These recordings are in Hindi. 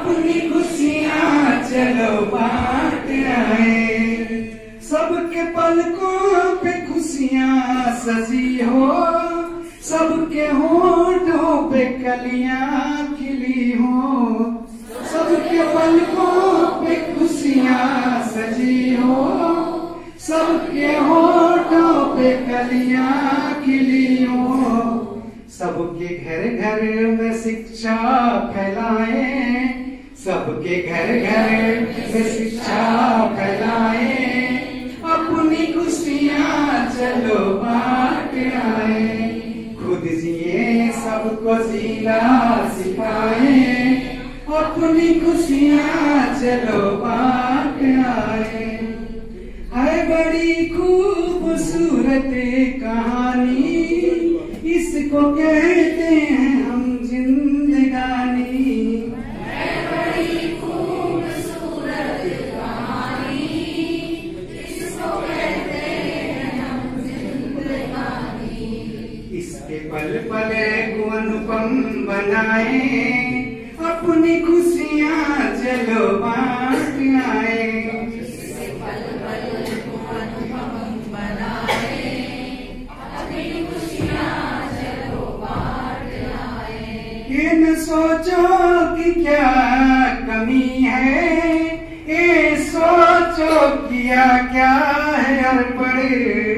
अपनी खुशियाँ चलो बांट आए। सबके पलकों पे खुशियाँ सजी हो, सबके होठों पे कलियां खिली हो। सबके पलकों पे खुशियाँ सजी हो, सबके होठों पे कलियां खिली हो। सबके घर घर में शिक्षा फैलाएं, सबके घर घर में शिक्षा फैलाएं। अपनी खुशियाँ चलो बांट आए। खुद जिए सबको जीना सिखाएं, अपनी खुशियाँ चलो बांट आए। है बड़ी खूबसूरत कहानी, इसको कहते हैं हम जिंदगानी। है बड़ी खूबसूरत कहानी, इसको कहते हैं हम जिंदगानी। इसके पल पल को अनुपम बनाए, अपनी खुशियाँ चलो बांट आए। इसके पल पल को अनुपम बनाए, अपनी खुशियाँ चलो बांट आए। ये न सोचो कि क्या कमी है, ये सोचो किया क्या है अड़पड़े।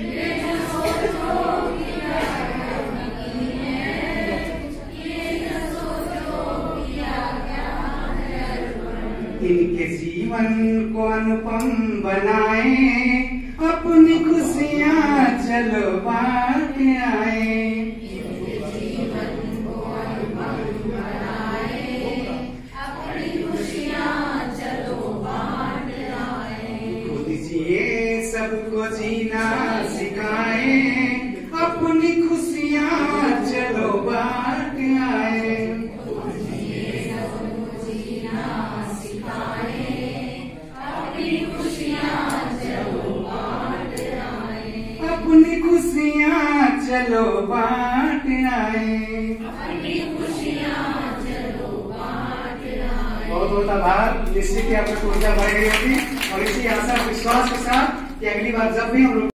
इनके जीवन को अनुपम बनाए, अपनी खुशियाँ चलो बांट आए। इनके जीवन को अनुपम बनाए, अपनी खुशियाँ चलो बांट आए। खुद जिए सबको जीना सिखाए, अपनी खुशियाँ चलो बांट आए। अपनी खुशियाँ चलो बांट आए। अपनी खुशियाँ चलो बांट आए। बहुत बहुत आभार। निश्चित ही आपको ऊर्जा बढ़ गई होगी और इसी आशा विश्वास के साथ कि अगली बार जब भी हम लोग